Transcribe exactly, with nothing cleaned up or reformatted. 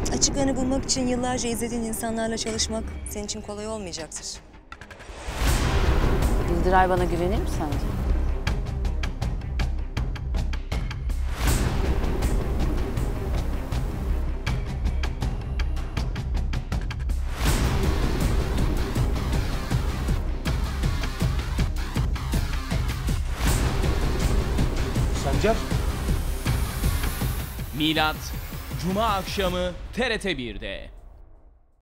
Açıklarını bulmak için yıllarca izlediğin insanlarla çalışmak senin için kolay olmayacaktır. Yıldıray bana güvenir mi sence? Sancar? Milat, Cuma akşamı T R T bir'de.